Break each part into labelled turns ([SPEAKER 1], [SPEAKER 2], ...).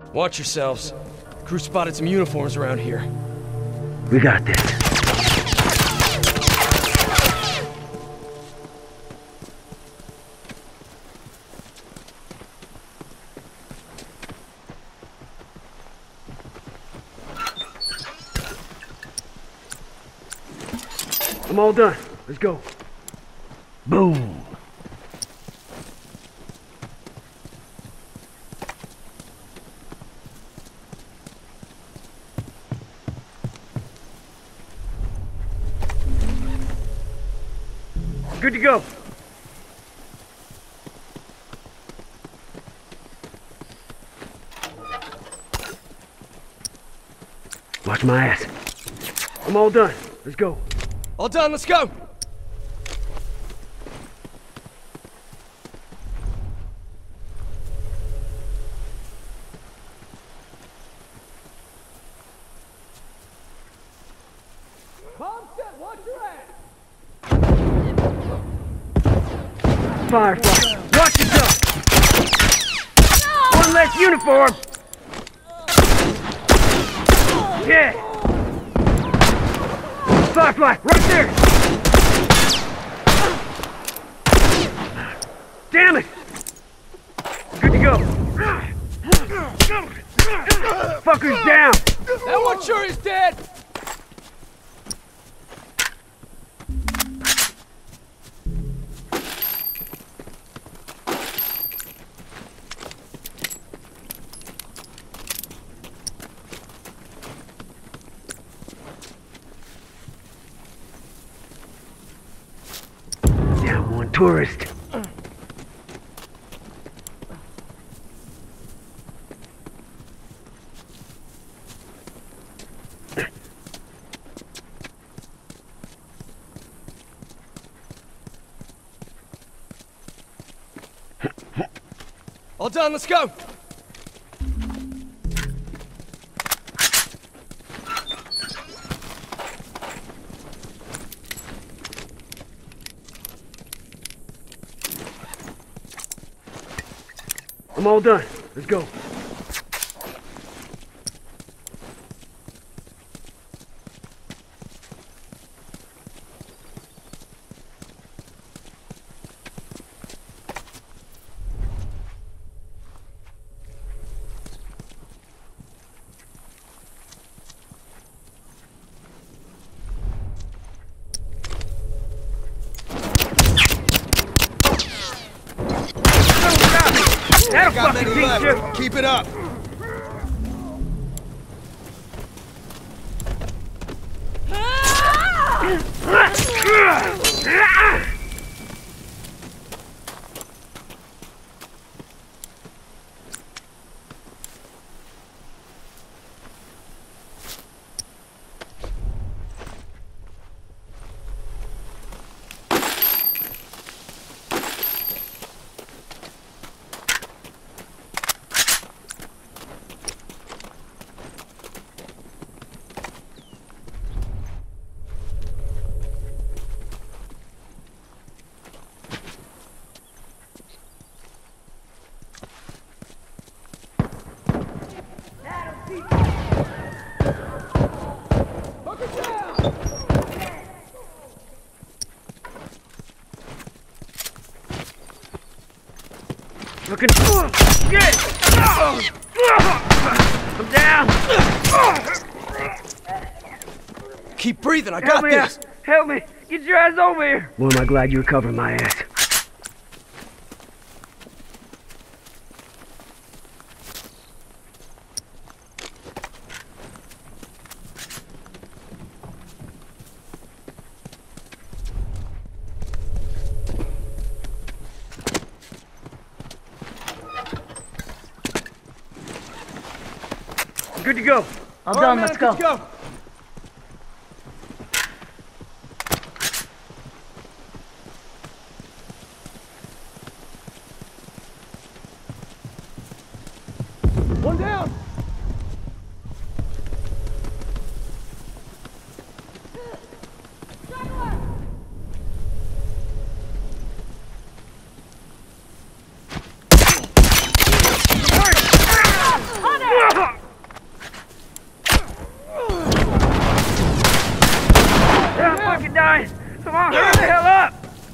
[SPEAKER 1] Watch yourselves. Crew spotted some uniforms around here.
[SPEAKER 2] We got this. I'm all done. Let's go. Boom. Good to go. Watch my ass. I'm all done. Let's go.
[SPEAKER 1] All done, let's go! Watch your ass!
[SPEAKER 2] Firefly, watch yourself! One less uniform! Yeah! Firefly, right there! Damn it! Good to go! Fucker's down!
[SPEAKER 1] That one sure is dead!
[SPEAKER 2] One tourist.
[SPEAKER 1] All done, let's go!
[SPEAKER 2] I'm all done. Let's go. That'll fucking teach you!
[SPEAKER 1] Keep it up!
[SPEAKER 2] Looking. Shit! I'm down!
[SPEAKER 1] Keep breathing, I got this!
[SPEAKER 2] Help me! Get your ass over here! Boy, am I glad you were covering my ass. Good to go.
[SPEAKER 3] All done, let's go.
[SPEAKER 1] Let's go. One down.
[SPEAKER 2] fine. Come on, hurry the hell up!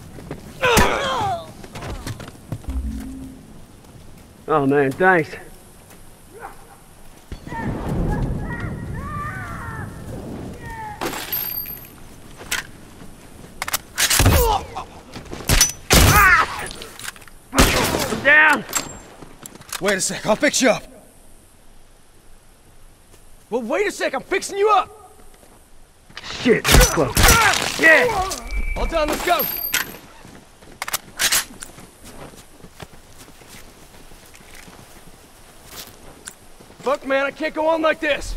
[SPEAKER 2] Oh man, thanks. I'm down.
[SPEAKER 1] Wait a sec, I'll fix you up. Well, wait a sec, I'm fixing you up.
[SPEAKER 2] Shit, that's close. Yeah.
[SPEAKER 1] All done, let's go. Fuck, man, I can't go on like this.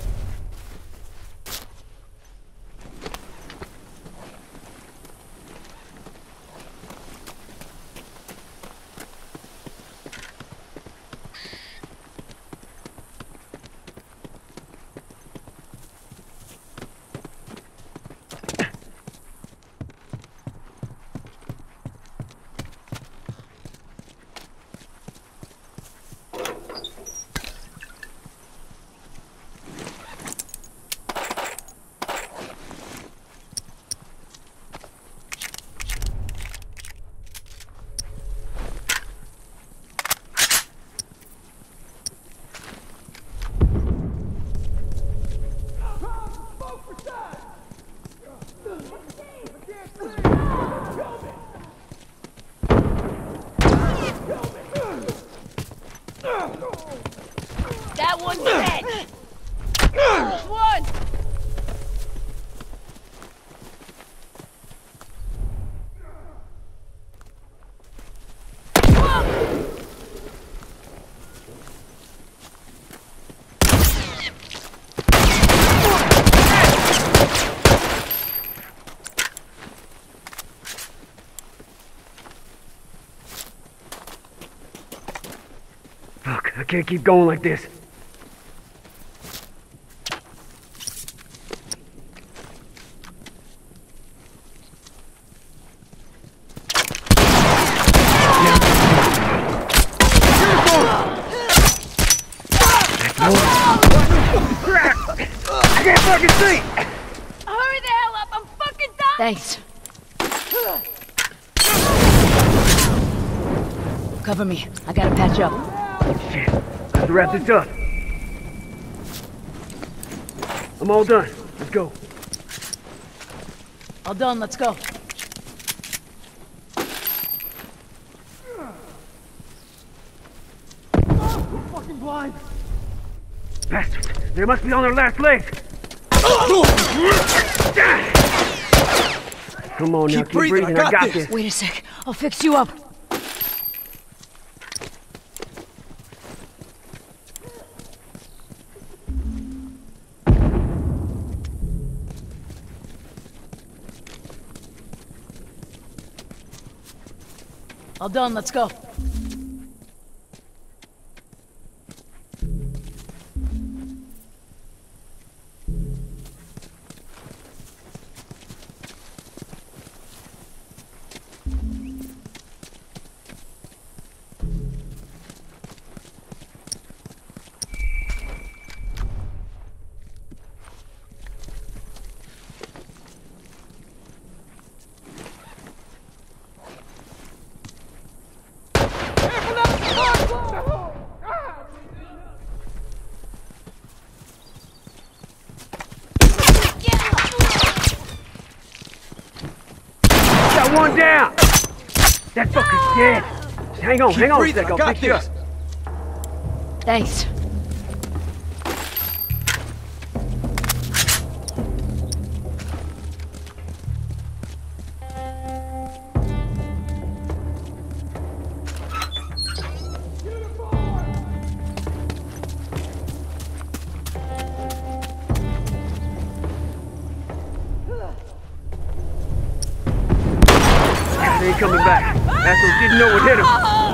[SPEAKER 3] That one's dead! There's one!
[SPEAKER 2] Fuck, I can't keep going like this. Crap! I can't fucking see!
[SPEAKER 3] Hurry the hell up! I'm fucking dying!
[SPEAKER 4] Thanks. Cover me. I gotta patch up.
[SPEAKER 2] Shit, I have to wrap this up. I'm all done. Let's go.
[SPEAKER 4] All done, let's go.
[SPEAKER 1] Fucking blind.
[SPEAKER 2] Bastards, they must be on their last legs. Come on now, keep breathing. I got this.
[SPEAKER 4] Wait a sec. I'll fix you up. All done, let's go.
[SPEAKER 2] Got one down! That fucker's dead! Just hang on a sec, I'll fix you up.
[SPEAKER 4] Thanks.
[SPEAKER 2] They ain't coming back. Assholes didn't know what hit him.